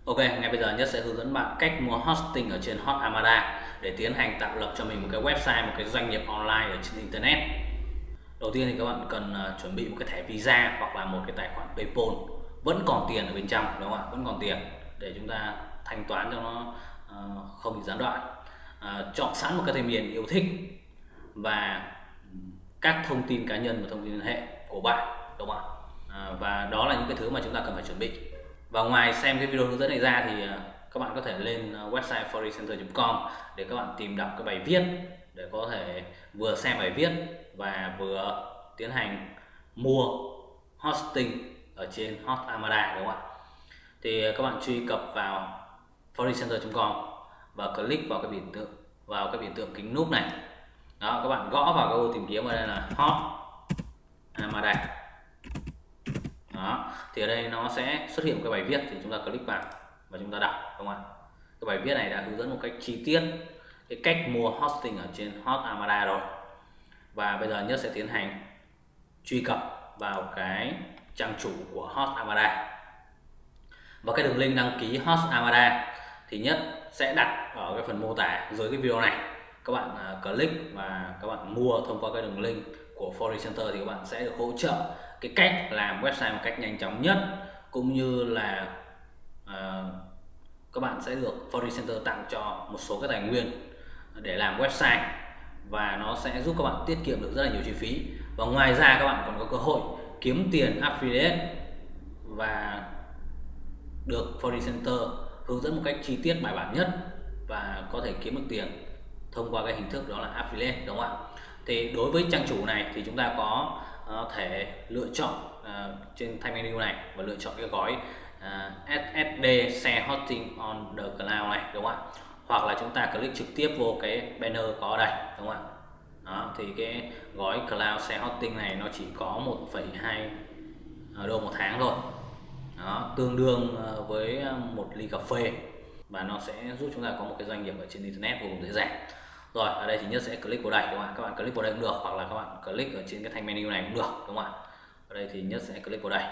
Ok, ngay bây giờ Nhất sẽ hướng dẫn bạn cách mua hosting ở trên Hot Armada để tiến hành tạo lập cho mình một cái website, một cái doanh nghiệp online ở trên Internet. Đầu tiên thì các bạn cần chuẩn bị một cái thẻ Visa hoặc là một cái tài khoản PayPal vẫn còn tiền ở bên trong, đúng không ạ? Vẫn còn tiền để chúng ta thanh toán cho nó không bị gián đoạn. Chọn sẵn một cái tên miền yêu thích và các thông tin cá nhân và thông tin liên hệ của bạn, đúng không ạ? Và đó là những cái thứ mà chúng ta cần phải chuẩn bị. Và ngoài xem cái video hướng dẫn này ra thì các bạn có thể lên website foreigncenter.com để các bạn tìm đọc cái bài viết để có thể vừa xem bài viết và vừa tiến hành mua hosting ở trên Hot Armada, đúng không ạ? Thì các bạn truy cập vào foreigncenter.com và click vào cái biểu tượng kính núp này. Đó, các bạn gõ vào cái ô tìm kiếm ở đây là Hot Armada. Đó, thì ở đây nó sẽ xuất hiện một cái bài viết, thì chúng ta click vào và chúng ta đọc, đúng không ạ? Cái bài viết này đã hướng dẫn một cách chi tiết cái cách mua hosting ở trên Hot Armada rồi. Và bây giờ Nhất sẽ tiến hành truy cập vào cái trang chủ của Hot Armada. Và cái đường link đăng ký Hot Armada thì Nhất sẽ đặt ở cái phần mô tả dưới cái video này. Các bạn click và các bạn mua thông qua cái đường link của Foreign Center thì các bạn sẽ được hỗ trợ cái cách làm website một cách nhanh chóng nhất, cũng như là các bạn sẽ được Foreign Center tặng cho một số cái tài nguyên để làm website, và nó sẽ giúp các bạn tiết kiệm được rất là nhiều chi phí. Và ngoài ra các bạn còn có cơ hội kiếm tiền affiliate và được Foreign Center hướng dẫn một cách chi tiết bài bản nhất và có thể kiếm được tiền thông qua cái hình thức đó là affiliate, đúng không ạ? Thì đối với trang chủ này thì chúng ta có thể lựa chọn trên thanh menu này và lựa chọn cái gói SSD Share Hosting on the Cloud này, đúng không ạ? Hoặc là chúng ta click trực tiếp vô cái banner có ở đây, đúng không ạ? Đó, thì cái gói Cloud Share Hosting này nó chỉ có 1,2 đô một tháng thôi. Đó, tương đương với một ly cà phê, và nó sẽ giúp chúng ta có một cái doanh nghiệp ở trên Internet vô cùng dễ dàng. Rồi, ở đây thì Nhất sẽ click vào đây, đúng không ạ? Các bạn click vào đây cũng được, hoặc là các bạn click ở trên cái thanh menu này cũng được, đúng không ạ? Ở đây thì Nhất sẽ click vào đây.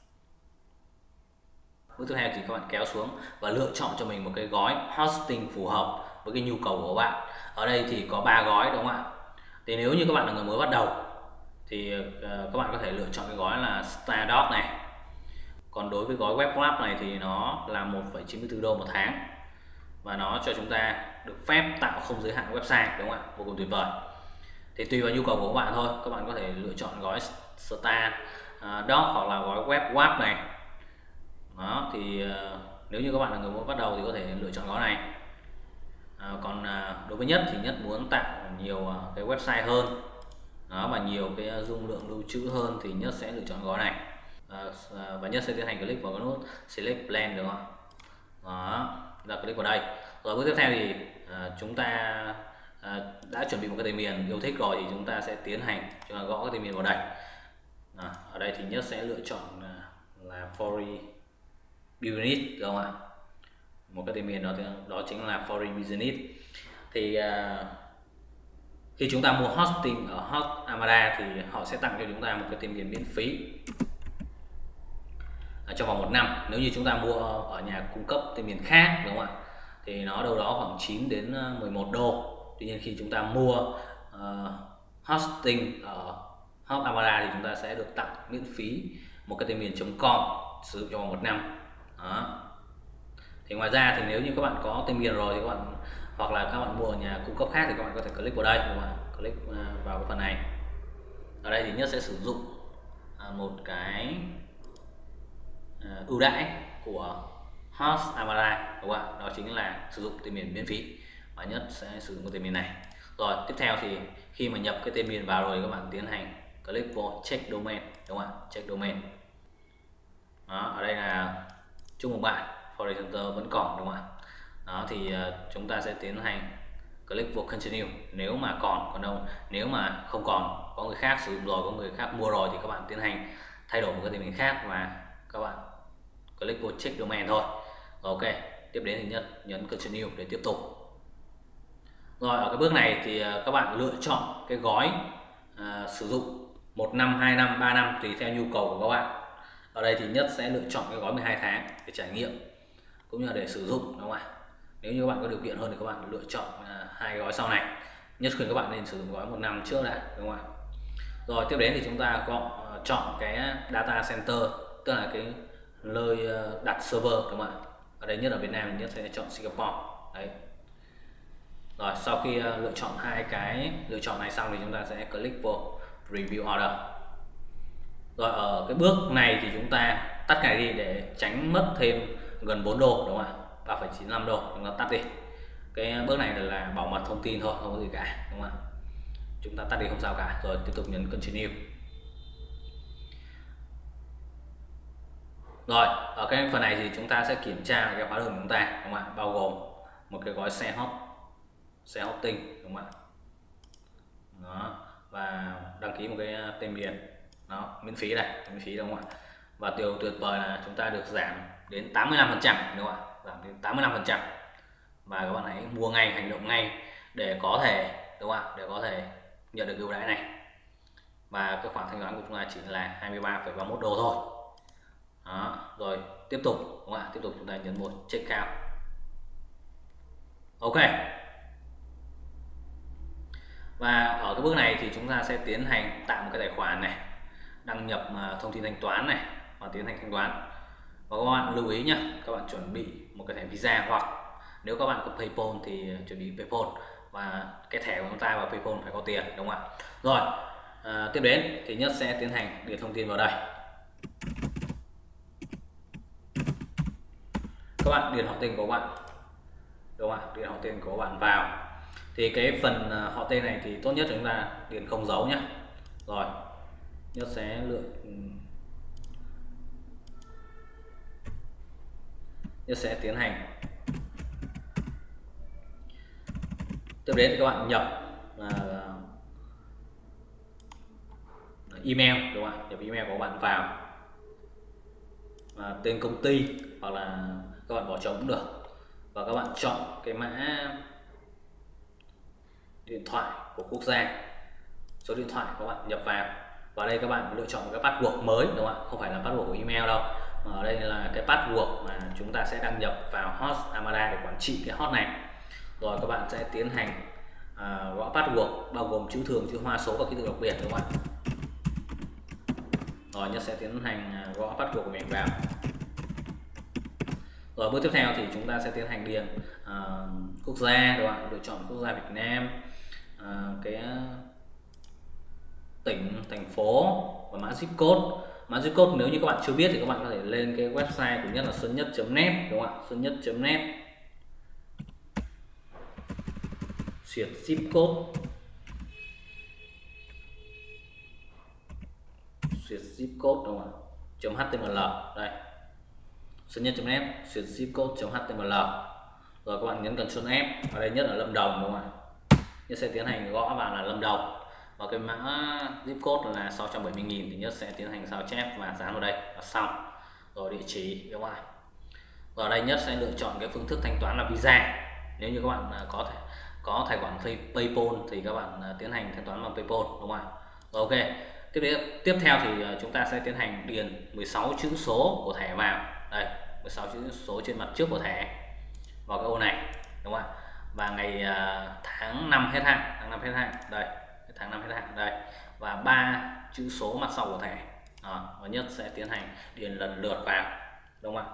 Bước tiếp theo thì các bạn kéo xuống và lựa chọn cho mình một cái gói hosting phù hợp với cái nhu cầu của bạn. Ở đây thì có 3 gói, đúng không ạ? Thì nếu như các bạn là người mới bắt đầu thì các bạn có thể lựa chọn cái gói là Stardust này. Còn đối với gói WebWrap này thì nó là 1,94 đô một tháng, và nó cho chúng ta được phép tạo không giới hạn website, đúng không ạ? Vô cùng tuyệt vời. Thì tùy vào nhu cầu của các bạn thôi, các bạn có thể lựa chọn gói Stardust hoặc là gói WebWrap này. Đó, thì nếu như các bạn là người mới bắt đầu thì có thể lựa chọn gói này. Còn đối với Nhất thì Nhất muốn tạo nhiều cái website hơn đó, và nhiều cái dung lượng lưu trữ hơn thì Nhất sẽ lựa chọn gói này. Và Nhất sẽ tiến hành click vào cái nút Select Plan, đúng không? Đó, là click vào đây. Rồi bước tiếp theo thì chúng ta đã chuẩn bị một cái tên miền yêu thích rồi thì chúng ta sẽ tiến hành chúng ta gõ cái tên miền vào đây. Ở đây thì Nhất sẽ lựa chọn là Foreign Business, đúng không ạ? Một cái tên miền đó chính là Foreign Business. Thì khi chúng ta mua hosting ở Hot Armada thì họ sẽ tặng cho chúng ta một cái tên miền miễn phí trong vòng 1 năm. Nếu như chúng ta mua ở nhà cung cấp tên miền khác, đúng không ạ, thì nó đâu đó khoảng 9 đến 11 đô. Tuy nhiên khi chúng ta mua hosting ở Hot Armada thì chúng ta sẽ được tặng miễn phí một cái tên miền .com sử dụng trong vòng 1 năm. Đó. Thì ngoài ra thì nếu như các bạn có tên miền rồi thì các bạn, hoặc là các bạn mua ở nhà cung cấp khác thì các bạn có thể click vào đây, đúng không ạ? Click vào cái phần này. Ở đây thì Nhất sẽ sử dụng một cái ưu đãi của Hot Armada, đúng không ạ? Đó chính là sử dụng tên miền miễn phí, và Nhất sẽ sử dụng cái tên miền này. Rồi tiếp theo thì khi mà nhập cái tên miền vào rồi, các bạn tiến hành click vào Check Domain, đúng không ạ? Check Domain. Đó, ở đây là chúc mừng bạn, Foreign Center vẫn còn, đúng không ạ? Đó, thì chúng ta sẽ tiến hành click vào Continue nếu mà còn đâu, nếu mà không còn, có người khác sử dụng rồi, có người khác mua rồi thì các bạn tiến hành thay đổi một cái tên miền khác và các bạn click vào Check Domain thôi. Rồi, ok, tiếp đến thì Nhất nhấn Continue để tiếp tục. Rồi ở cái bước này thì các bạn lựa chọn cái gói sử dụng 1 năm, 2 năm, 3 năm tùy theo nhu cầu của các bạn. Ở đây thì Nhất sẽ lựa chọn cái gói 12 tháng để trải nghiệm. cũng như là để sử dụng, đúng không ạ? Nếu như các bạn có điều kiện hơn thì các bạn lựa chọn hai gói sau này. Nhất khuyên các bạn nên sử dụng gói 1 năm trước đã, đúng không ạ? Rồi tiếp đến thì chúng ta chọn cái data center, tức là cái nơi đặt server, đúng không ạ? Ở đây Nhất ở Việt Nam thì Nhất sẽ chọn Singapore. Đấy. Rồi sau khi lựa chọn hai cái lựa chọn này xong thì chúng ta sẽ click vào review order. Rồi ở cái bước này thì chúng ta tắt cái đi để tránh mất thêm gần 4 đô, đúng không ạ? 3,95 đô, chúng ta tắt đi. Cái bước này là bảo mật thông tin thôi, không có gì cả, đúng không ạ? Chúng ta tắt đi không sao cả. Rồi tiếp tục nhấn continue. Rồi ở cái phần này thì chúng ta sẽ kiểm tra cái hóa đơn của chúng ta, đúng không ạ? Bao gồm một cái gói xe hosting, đúng không ạ? Đó, và đăng ký một cái tên miền đó, miễn phí này, miễn phí, đúng không ạ? Và điều tuyệt vời là chúng ta được giảm đến 85%, đúng không ạ? Giảm đến 85%. Và các bạn hãy mua ngay, hành động ngay để có thể, đúng không ạ? Để có thể nhận được ưu đãi này. Và cái khoản thanh toán của chúng ta chỉ là 23,31 đô thôi. Đó, rồi tiếp tục, đúng không ạ? Tiếp tục chúng ta nhấn một check out. Ok. Và ở cái bước này thì chúng ta sẽ tiến hành tạo một cái tài khoản này, đăng nhập thông tin thanh toán này và tiến hành thanh toán. Và các bạn lưu ý nhé, các bạn chuẩn bị một cái thẻ Visa, hoặc nếu các bạn có PayPal thì chuẩn bị PayPal, và cái thẻ của chúng ta và PayPal phải có tiền, đúng không ạ? Rồi tiếp đến thì Nhất sẽ tiến hành điền thông tin vào đây. Các bạn điền họ tên của các bạn, đúng không ạ? Điền họ tên của các bạn vào. Thì cái phần họ tên này thì tốt nhất chúng ta điền không dấu nhé. Rồi Nhất sẽ Nhất sẽ tiến hành. Tiếp đến thì các bạn nhập email, đúng không ạ? Nhập email của các bạn vào, tên công ty hoặc là các bạn bỏ trống cũng được, và các bạn chọn cái mã điện thoại của quốc gia, số điện thoại các bạn nhập vào. Và đây các bạn lựa chọn một cái password mới, đúng không ạ? Không phải là password của email đâu, mà ở đây là cái password mà chúng ta sẽ đăng nhập vào host Amada để quản trị cái host này. Rồi các bạn sẽ tiến hành gõ password bao gồm chữ thường, chữ hoa, số và ký tự đặc biệt, đúng không ạ? Rồi Nhất sẽ tiến hành gõ password của mình vào. Rồi bước tiếp theo thì chúng ta sẽ tiến hành điền quốc gia, đúng không ạ? Lựa chọn quốc gia Việt Nam, cái tỉnh, thành phố và mã zip code. Mã zip code nếu như các bạn chưa biết thì các bạn có thể lên cái website của Nhất là xuannhất.net, đúng không ạ? Xuannhất.net, duyệt zip code, duyệt zip code, đúng không ạ? .html đây, xuannhất.net, duyệt zip code.html. Rồi các bạn nhấn Ctrl F. Ở đây Nhất ở Lâm Đồng, đúng không ạ? Nhất sẽ tiến hành gõ vào là Lâm Đồng, và cái mã zip code là 670.000 thì Nhất sẽ tiến hành sao chép và dán vào đây là xong. Rồi địa chỉ, đúng không ạ? Và ở đây Nhất sẽ lựa chọn cái phương thức thanh toán là Visa. Nếu như các bạn có tài khoản PayPal thì các bạn tiến hành thanh toán bằng PayPal, đúng không ạ? Rồi, ok. Tiếp theo thì chúng ta sẽ tiến hành điền 16 chữ số của thẻ vào. Đây, 16 chữ số trên mặt trước của thẻ vào cái ô này, đúng không ạ? Và ngày tháng năm hết hạn, đây, tháng 5 hết hạn đây, và 3 chữ số mặt sau của thẻ. Đó, và Nhất sẽ tiến hành điền lần lượt vào, đúng không ạ?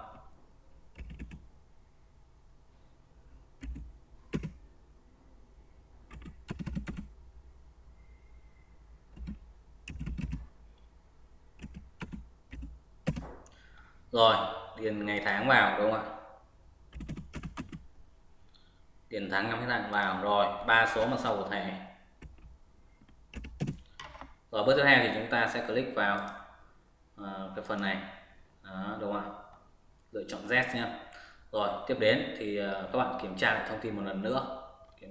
Rồi điền ngày tháng vào, đúng không ạ? Điền tháng năm hết hạn vào, rồi 3 số mặt sau của thẻ. Rồi bước tiếp theo thì chúng ta sẽ click vào cái phần này. Đó, đúng không ạ? Lựa chọn Z nhé. Rồi tiếp đến thì các bạn kiểm tra lại thông tin một lần nữa,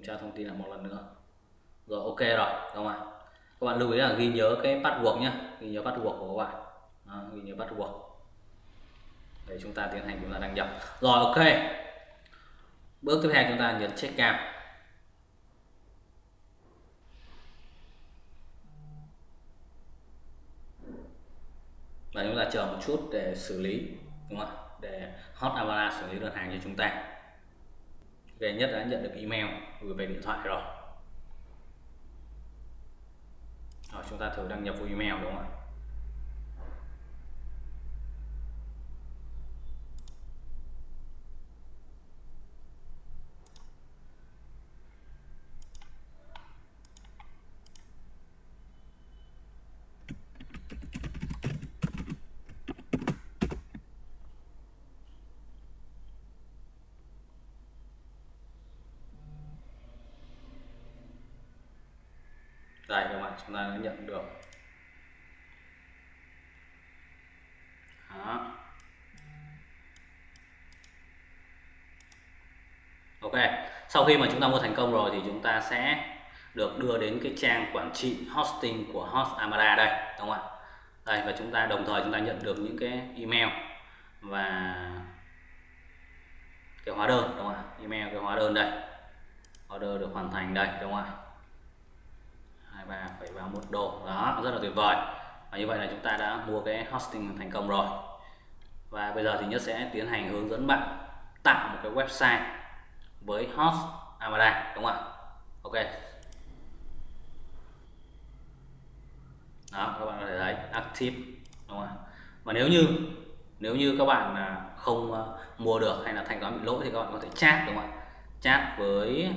rồi ok rồi, đúng không ạ? Các bạn lưu ý là ghi nhớ cái password nhé, ghi nhớ password của các bạn. Đó, ghi nhớ password để chúng ta tiến hành chúng ta đăng nhập. Rồi ok, bước tiếp theo chúng ta nhấn check out. Và chúng ta chờ một chút để xử lý, đúng không ạ? Để Hot Amara xử lý đơn hàng cho chúng ta. Ok, Nhất đã nhận được email gửi về điện thoại rồi. Rồi chúng ta thử đăng nhập vào email đúng không ạ? Đây các bạn, chúng ta đã nhận được. Đó. Ok, sau khi mà chúng ta mua thành công rồi thì chúng ta sẽ được đưa đến cái trang quản trị hosting của Host Amara đây, đúng không ạ? Đây, và chúng ta đồng thời chúng ta nhận được những cái email và cái hóa đơn, đúng không ạ? Email cái hóa đơn đây, hóa đơn được hoàn thành đây, đúng không ạ? 23,31 đô, đó, rất là tuyệt vời. Và như vậy là chúng ta đã mua cái hosting thành công rồi. Và bây giờ thì Nhất sẽ tiến hành hướng dẫn bạn tạo một cái website với Host Amara, đúng không ạ? Ok. Đó, các bạn có thể thấy active, đúng không ạ? Và nếu như các bạn không mua được hay là thanh toán bị lỗi thì các bạn có thể chat, đúng không ạ? Chat với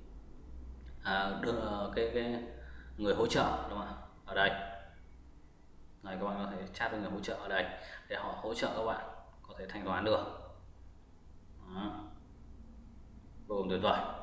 cái người hỗ trợ, đúng không ạ? Ở đây. Này, các bạn có thể chat với người hỗ trợ ở đây để họ hỗ trợ các bạn có thể thanh toán được. Đó. Vô cùng tuyệt vời.